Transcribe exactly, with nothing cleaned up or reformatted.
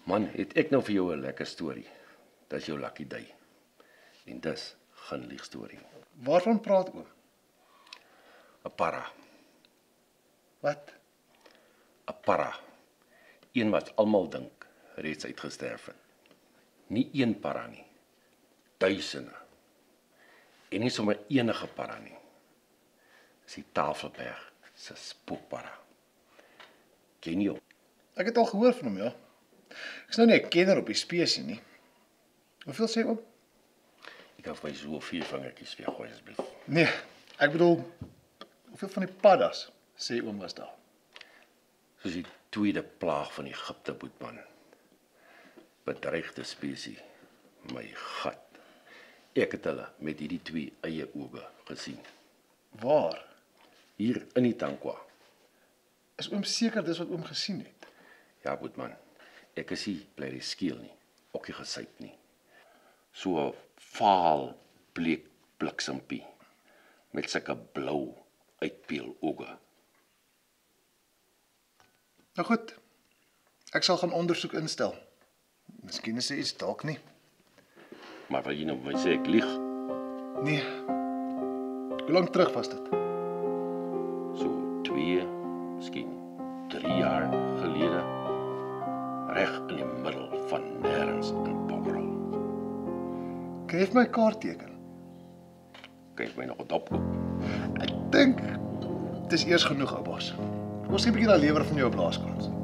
Man, het ek nou vir jou 'n lekker storie. Dis jou lucky day. En dis geen lieg storie. Waarvan praat oom? 'n Para. Wat? 'n Para. Een wat almal dink reeds uitgesterf het. Nie een para nie. Duisende. En nie sommer enige para nie. Dis die Tafelberg se spookpara. Ken jy hom? Ek het al gehoor van hom, ja. Ek is nou nie 'n kenner op die spesie nie. Hoeveel sê oom? Ek kan vir my so vier vingertjies weer gooi asseblief. Nee, ek bedoel, hoeveel van die paddas sê oom was daar? Soos die tweede plaag van Egipte, boetman. Bedreigde spesie. My gat. Ek het hulle met hierdie twee eie oë gesien. Waar? Hier in die Tankwa. Is oom seker dis wat oom gesien het? Ja, boetman. Ek is nie bly die skeel nie. Ook nie gesyp nie. So 'n vaal, bleek bliksempie. Met sulke blou, uitpeel oë. Nou goed, ek sal gaan ondersoek instel. Miskien is dit iets dalk nie. Maar wil jy nou my sê ek lieg? Nee. Hoe lank terug was dit? So twee, miskien drie jaar gelede. Reg in die middel van nêrens in Bokkerel. Kan jy vir my kaart teken? Kan jy my nog 'n dop koop? Ek dink dis eers genoeg, ou bos. Ons sien 'n bietjie na lewer van jou op laaskans.